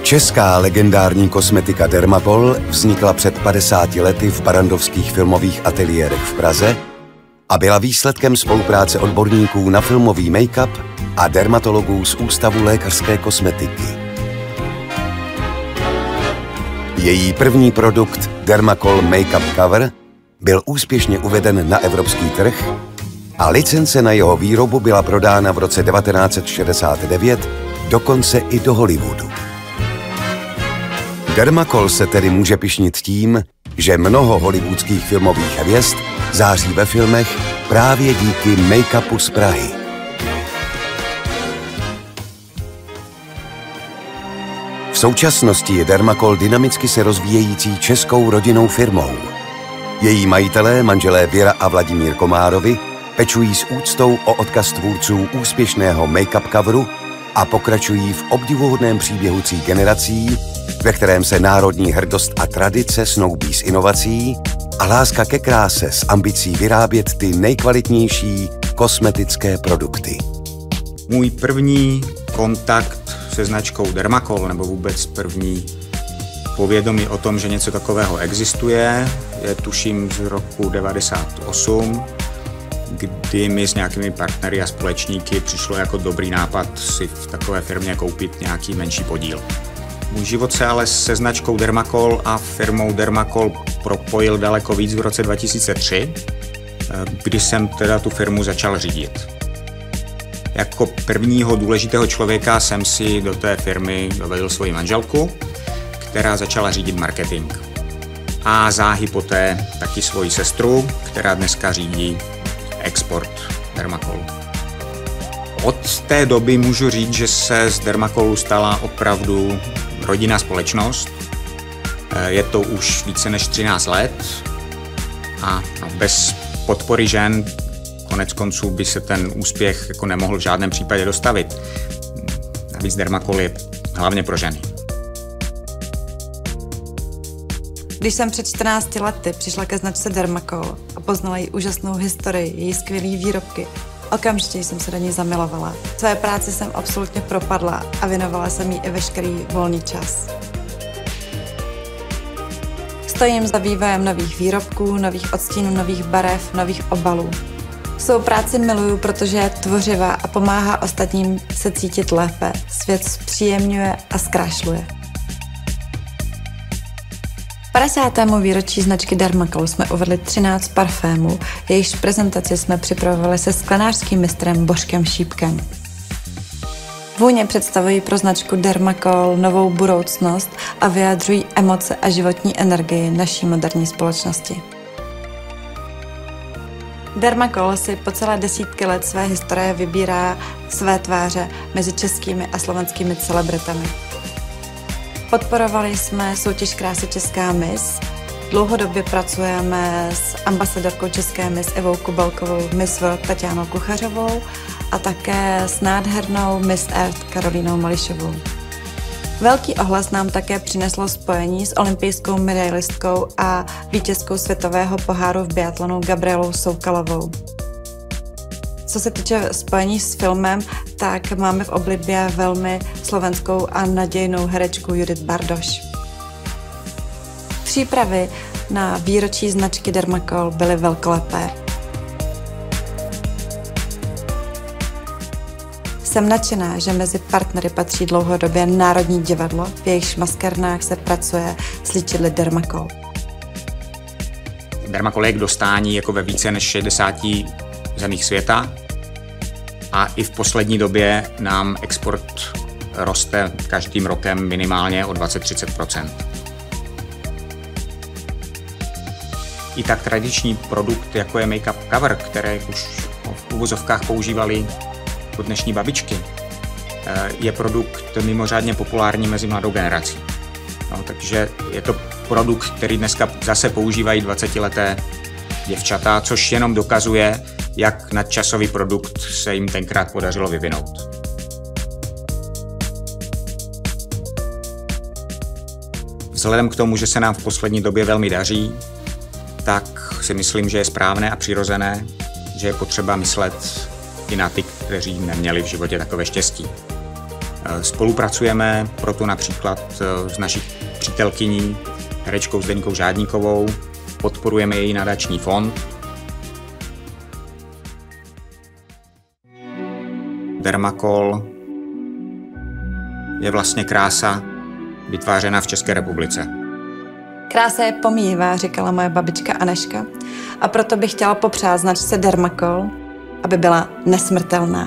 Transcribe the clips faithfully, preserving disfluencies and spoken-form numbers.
Česká legendární kosmetika Dermacol vznikla před padesáti lety v barandovských filmových ateliérech v Praze a byla výsledkem spolupráce odborníků na filmový make-up a dermatologů z Ústavu lékařské kosmetiky. Její první produkt Dermacol Make-up Cover byl úspěšně uveden na evropský trh a licence na jeho výrobu byla prodána v roce devatenáct set šedesát devět dokonce i do Hollywoodu. Dermacol se tedy může pyšnit tím, že mnoho hollywoodských filmových hvězd září ve filmech právě díky make-upu z Prahy. V současnosti je Dermacol dynamicky se rozvíjející českou rodinnou firmou. Její majitelé, manželé Věra a Vladimír Komárovi, pečují s úctou o odkaz tvůrců úspěšného make-up coveru a pokračují v obdivuhodném příběhu tří generací, ve kterém se národní hrdost a tradice snoubí s inovací a láska ke kráse s ambicí vyrábět ty nejkvalitnější kosmetické produkty. Můj první kontakt se značkou Dermacol, nebo vůbec první povědomí o tom, že něco takového existuje, je tuším z roku devadesát osm, kdy mi s nějakými partnery a společníky přišlo jako dobrý nápad si v takové firmě koupit nějaký menší podíl. Můj život se ale se značkou Dermacol a firmou Dermacol propojil daleko víc v roce dva tisíce tři, kdy jsem teda tu firmu začal řídit. Jako prvního důležitého člověka jsem si do té firmy dovedl svoji manželku, která začala řídit marketing. A záhy poté taky svoji sestru, která dneska řídí export Dermacolu. Od té doby můžu říct, že se z Dermacolu stala opravdu rodinná společnost. Je to už více než třináct let a bez podpory žen konec konců by se ten úspěch jako nemohl v žádném případě dostavit. Navíc Dermacol je hlavně pro ženy. Když jsem před čtrnácti lety přišla ke značce Dermacol a poznala její úžasnou historii, její skvělé výrobky, okamžitě jsem se do ní zamilovala. Své práci jsem absolutně propadla a věnovala jsem jí i veškerý volný čas. Stojím za vývojem nových výrobků, nových odstínů, nových barev, nových obalů. Svou práci miluju, protože je tvořivá a pomáhá ostatním se cítit lépe. Svět zpříjemňuje a zkrášluje. padesátému výročí značky Dermacol jsme uvedli třináct parfémů, jejichž prezentaci jsme připravovali se sklenářským mistrem Božkem Šípkem. Vůně představují pro značku Dermacol novou budoucnost a vyjadřují emoce a životní energii naší moderní společnosti. Dermacol si po celé desítky let své historie vybírá své tváře mezi českými a slovenskými celebritami. Podporovali jsme soutěž krásy Česká Miss, dlouhodobě pracujeme s ambasadorkou České Miss Evou Kubelkovou, Miss World Tatianou Kuchařovou a také s nádhernou Miss Earth Karolínou Mališovou. Velký ohlas nám také přineslo spojení s olympijskou medailistkou a vítězkou světového poháru v biatlonu Gabrielou Soukalovou. Co se týče spojení s filmem, tak máme v oblibě velmi slovenskou a nadějnou herečku Judith Bardoš. Přípravy na výročí značky Dermacol byly velkolepé. Jsem nadšená, že mezi partnery patří dlouhodobě Národní divadlo, v jejichž maskernách se pracuje s líčidly Dermacol. Dermacol je k dostání jako ve více než šedesáti zemích světa a i v poslední době nám export roste každým rokem minimálně o dvacet až třicet procent. I tak tradiční produkt, jako je make-up cover, které už v uvozovkách používali dnešní babičky, je produkt mimořádně populární mezi mladou generací. No, takže je to produkt, který dneska zase používají dvacetileté děvčata, což jenom dokazuje, jak nadčasový produkt se jim tenkrát podařilo vyvinout. Vzhledem k tomu, že se nám v poslední době velmi daří, tak si myslím, že je správné a přirozené, že je potřeba myslet i na ty, kteří neměli v životě takové štěstí. Spolupracujeme proto například s naší přítelkyní herečkou Zdeňkou Žádníkovou, podporujeme její nadační fond. Dermakol je vlastně krása vytvářená v České republice. Krása je pomíjivá, říkala moje babička Aneška, a proto bych chtěla popřát značce Dermakol, aby byla nesmrtelná.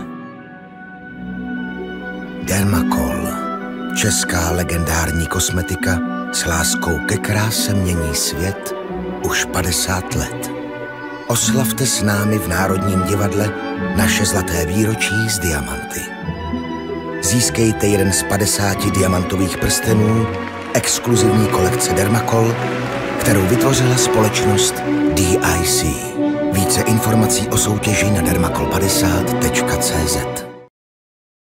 Dermakol, česká legendární kosmetika s láskou ke kráse mění svět už padesát let. Oslavte s námi v Národním divadle naše zlaté výročí s diamanty. Získejte jeden z padesáti diamantových prstenů exkluzivní kolekce Dermakol, kterou vytvořila společnost D I C. Více informací o soutěži na dermakol padesát tečka cé zet.